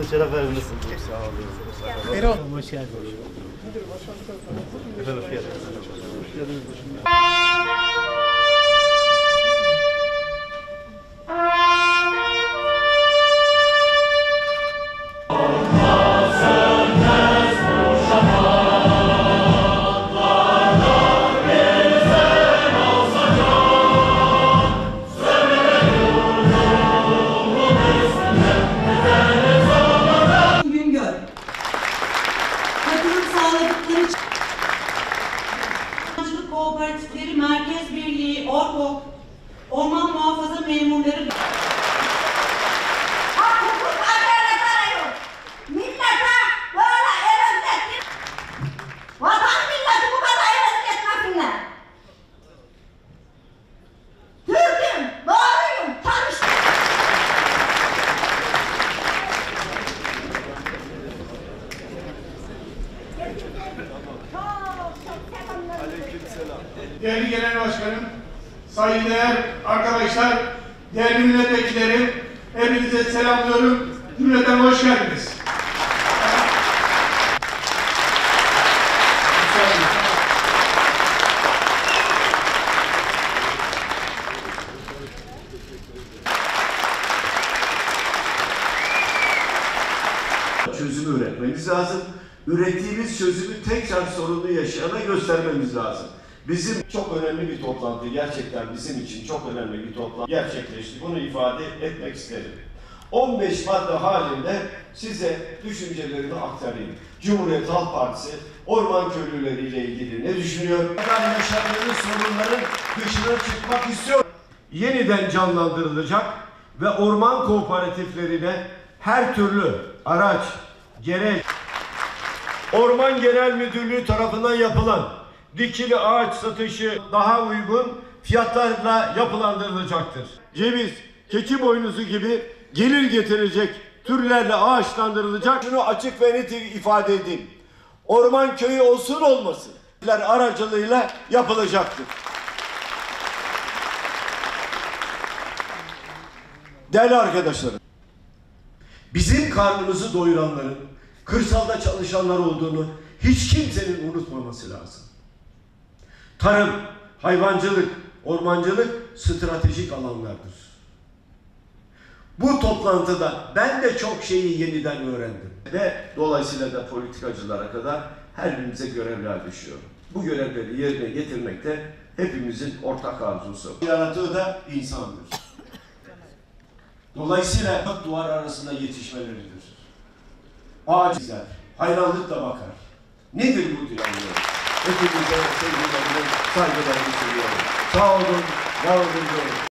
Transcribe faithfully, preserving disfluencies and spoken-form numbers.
geldiniz, şeref verdiniz. Çok sağ olun. Erol, hoş geldiniz. Efendim, hoş geldiniz. Hoş geldiniz. Kooperatifleri, Merkez Birliği, ORKOK, Orman Muhafaza Memurları... Hak hukuk adalet arıyor. Millete böyle evetlettir. Vatan milleti bu kadar evetletmesinler. Türk'üm, doğruyum, çalıştım. Değerli Genel Başkanım, saygıdeğer arkadaşlar, değerli milletvekillerim, hepinize selamlıyorum. Cümleten hoş geldiniz. Çözümü üretmemiz lazım. Ürettiğimiz çözümü tekrar sorunu yaşayana göstermemiz lazım. Bizim çok önemli bir toplantı, gerçekten bizim için çok önemli bir toplantı gerçekleşti. Bunu ifade etmek isterim. on beş madde halinde size düşüncelerimi aktarayım. Cumhuriyet Halk Partisi orman köylüleriyle ilgili ne düşünüyor? Yaşadığı sorunların dışına çıkmak istiyor. Yeniden canlandırılacak ve orman kooperatiflerine her türlü araç, gereç, Orman Genel Müdürlüğü tarafından yapılan dikili ağaç satışı daha uygun fiyatlarla yapılandırılacaktır. Ceviz, keçi boynuzu gibi gelir getirecek türlerle ağaçlandırılacak. Şunu açık ve net ifade edeyim. Orman köyü olsun olmasın aracılığıyla yapılacaktır. Değerli arkadaşlarım, bizim karnımızı doyuranların kırsalda çalışanlar olduğunu hiç kimsenin unutmaması lazım. Tarım, hayvancılık, ormancılık stratejik alanlardır. Bu toplantıda ben de çok şeyi yeniden öğrendim. Ve dolayısıyla da politikacılara kadar her birimize görevler düşüyor. Bu görevleri yerine getirmek de hepimizin ortak arzusu. Yaratığı da insandır. Dolayısıyla dört duvar arasında yetişmeleridir. Ağaç güzel, hayranlıkla bakar. Nedir bu diyor? Hepinize sevgilerimi, saygılarımı sunuyorum. Sağ olun, var olun diyorum.